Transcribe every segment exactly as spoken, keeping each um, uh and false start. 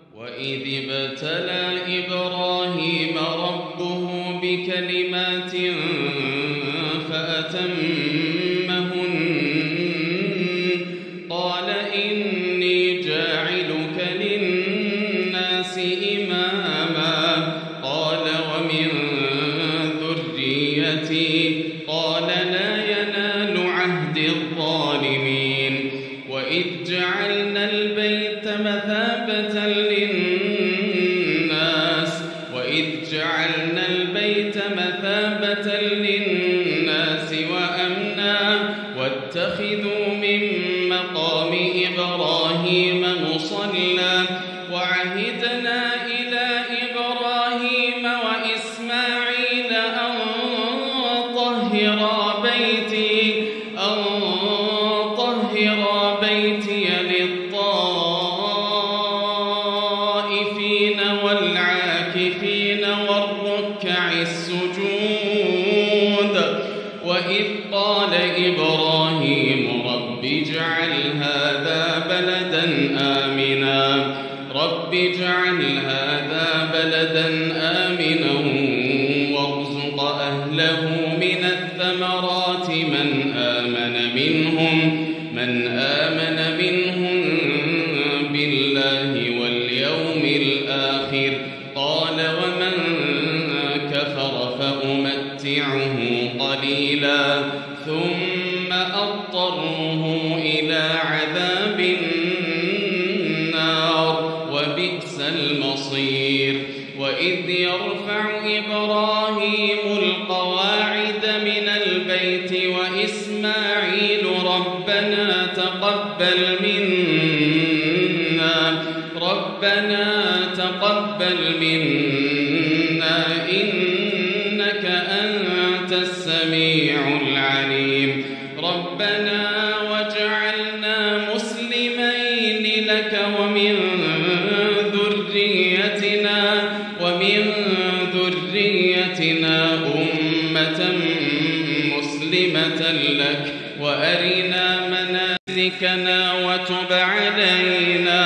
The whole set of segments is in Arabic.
وإذ ابتلى إبراهيم ربه بكلمات فأتمهن قال إني جاعلك للناس إماما قال ومن ذريتي قال لا ينال عهد الظالمين وإذ جعلنا البيت مثابة للناس وإذ جعلنا البيت مثابة للناس وأمنا واتخذوا من مقام إبراهيم مصلى وعهدنا إلى إبراهيم وإسماعيل أن طهرا بيتي أن طهرا بيتي للطائفين والعاكفين والركع السجود وإذ قال إبراهيم رب اجعل هذا بلدا آمنا رب اجعل هذا بلدا آمنا وارزق أهله من الثمرات من آمن منهم من آمن منهم بالله واليوم الآخر قال ومن كفر فأمتعه قليلا ثم أضطره إلى عذاب النار وبئس المصير وإذ يرفع إبراهيم القواعد من البيت وإسماعيل ربنا تقبل منا ربنا تقبل منا إنك أنت السميع العليم ربنا واجعلنا مسلمين لك ومن ذريتنا ومن ذريتنا أمة مسلمة لك وأرنا مناسكنا وتب علينا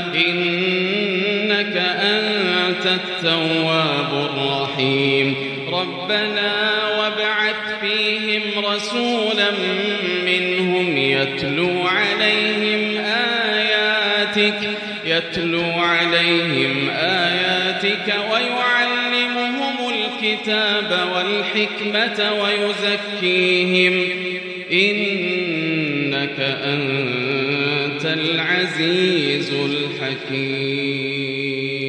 إنك أنت التواب الرحيم ربنا وابعث فيهم رسولا منهم يتلو عليهم آياتك يتلو عليهم آياتك ويعلمهم الكتاب والحكمة ويزكيهم إنك أنت العزيز الحكيم.